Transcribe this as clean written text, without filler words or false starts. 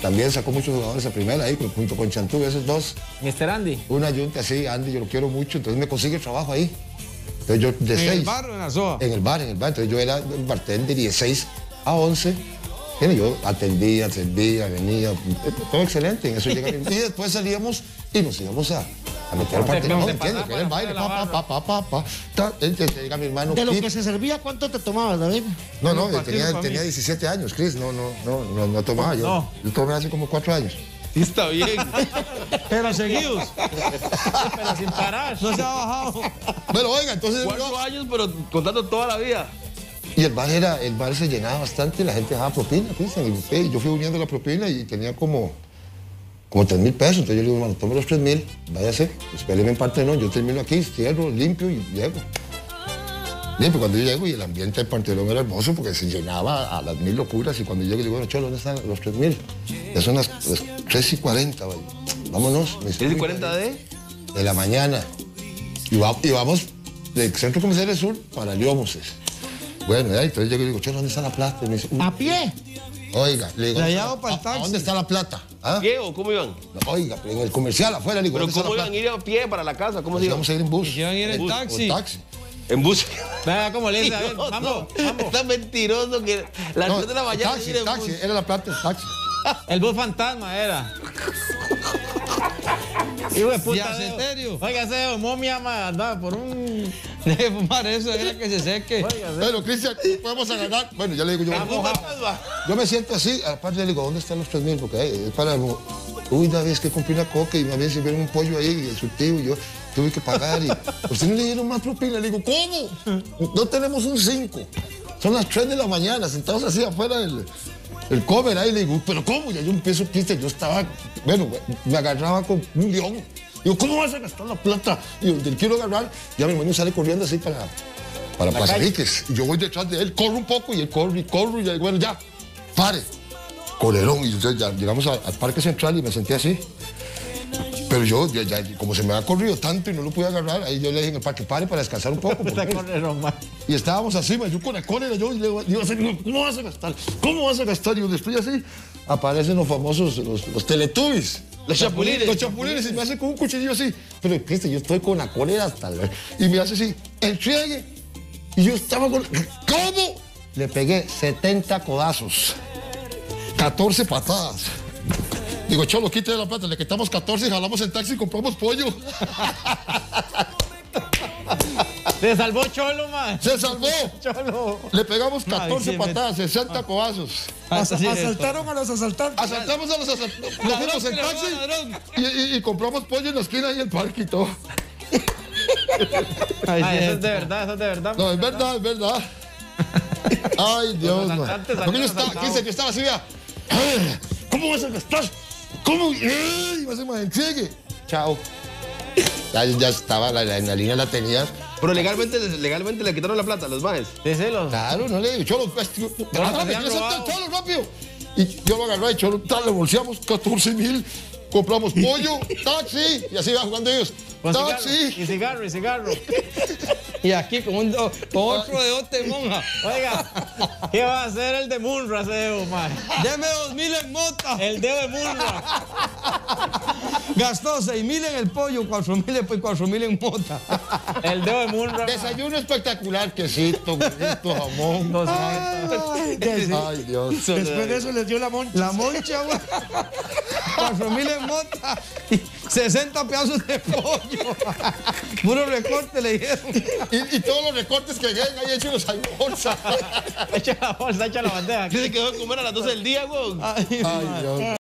también sacó muchos jugadores a primera ahí, junto con Chantú, esos dos. Mr. Andy. Una yunta así, Andy, yo lo quiero mucho, entonces me consigue trabajo ahí. Entonces yo de 6. ¿En el bar o en la SOA? En el bar. Entonces yo era el bartender y de 6 a 11. Yo atendía, venía, todo excelente. En eso llegaba. Y después salíamos y nos íbamos a meter al partido. No, ¿entiendes? Que era el baile, llega mi hermano. De lo que se servía, ¿cuánto te tomabas, David? No, tenía 17 años, Chris. No tomaba. Yo tomé hace como 4 años. Sí, está bien. Pero seguidos. Pero sin parar. No se ha bajado. Bueno, oiga, entonces. 4 años, pero contando toda la vida. Y el bar se llenaba bastante, la gente dejaba propina, Cristian. Y yo fui uniendo la propina y tenía como 3.000 pesos. Entonces yo le digo, hermano, tome los 3.000, váyase, espéreme en Partenón, yo termino aquí, cierro, limpio y llego. Limpio, cuando yo llego y el ambiente del Partenón era hermoso porque se llenaba a las 1000 locuras. Y cuando llego le digo, bueno, Cholo, ¿dónde están los 3.000? Ya son las 3:40, vaya. Vámonos. ¿3:40 de la mañana. Y vamos del Centro Comercial del Sur para Liómoses. Bueno, entonces llego y le digo, Cholo, ¿dónde está la plata? Y me dice, ¿A pie? Oiga, le digo, ¿a dónde está la plata? ¿A pie o cómo iban? Oiga, en el comercial afuera, le digo, ¿Pero ¿dónde está cómo la iban plata? a ir a pie para la casa? ¿Cómo se iban? Vamos a ir en bus. Iban a ir en taxi. En bus. Vea cómo le dice, a ver, No, vamos. Está mentiroso que las 3 de la mañana taxi, ir en taxi, bus. era la plata, el taxi. El bus fantasma era. Hijo de puta. Diaceterio. Oiga, ese momia andaba por un. Deje de fumar eso, deje que se seque. Bueno, Cristian, podemos agarrar. Bueno, ya le digo yo me siento así, aparte le digo, ¿dónde están los 3.000? Porque es para. Uy, David, es que compré una coca y me habían servido un pollo ahí, y el surtido, y yo tuve que pagar. Y usted no le dieron más propina. Le digo, ¿cómo? No tenemos un 5. Son las 3 de la mañana, sentados así afuera del cover ahí. Le digo, ¿pero cómo? Ya yo empiezo, Cristian, yo estaba, bueno, me agarraba con un león. Digo, ¿cómo vas a gastar la plata? Y yo, te quiero agarrar. Ya mi hermano sale corriendo así para Pasariques. Y yo voy detrás de él, corro un poco y él corre y corro. Y bueno, ya, pare. Colerón. Y entonces ya llegamos al Parque Central y me senté así. Pero yo, ya, como se me había corrido tanto y no lo pude agarrar, ahí yo le dije en el parque, pare para descansar un poco. Y estábamos así, yo con la cólera, yo le digo, ¿cómo vas a gastar? ¿Cómo vas a gastar? Y yo después así, aparecen los famosos, los Teletubbies. Los chapulines. Los chapulines, y me hace con un cuchillo así. Pero, Cristian, yo estoy con la cólera hasta el... Y me hace así, entregue. Y yo estaba con... ¿Cómo? Le pegué 70 codazos, 14 patadas. Digo, Cholo, quítale la plata, le quitamos 14 y jalamos el taxi y compramos pollo. Se salvó Cholo, man. Se salvó. Cholo. Le pegamos 14 patadas, 60 codazos. Asaltaron a los asaltantes. Asaltamos a los asaltantes. Nos fuimos en taxi y compramos pollo en la esquina y el parque y todo. Eso es de verdad, eso es de verdad. No, es verdad, es verdad. Ay, Dios, man. Porque yo estaba así, vea. ¿Cómo vas a gastar? ¿Cómo? Y vas a más entregue. Chao. Ya estaba, la adrenalina la tenía. Pero legalmente le quitaron la plata a los maes. Díselo. Claro, no le digo, Cholo, Cholo, rápido. Y yo lo agarré y Cholo, le bolseamos 14.000, compramos pollo, taxi, y así van jugando ellos. Taxi. Y cigarro. Y aquí con otro de Ote Monja. Oiga, ¿qué va a hacer el de Munra, ese dedo, man? Deme 2.000 en mota. El dedo de Munra. Gastó 6.000 en el pollo, 4.000 después 4.000 en mota. El dedo de Munra. Desayuno espectacular, quesito, quesito, jamón. Ay, Dios. Después de eso les dio la moncha. La moncha, güey. 4.000 en mota y 60 pedazos de pollo. Puro recorte le dieron. Y todos los recortes que llegan ahí hechos en bolsa. Echa la bolsa, echa la bandeja. ¿Qué se quedó de comer a las 12 del día, güey? Ay, Dios.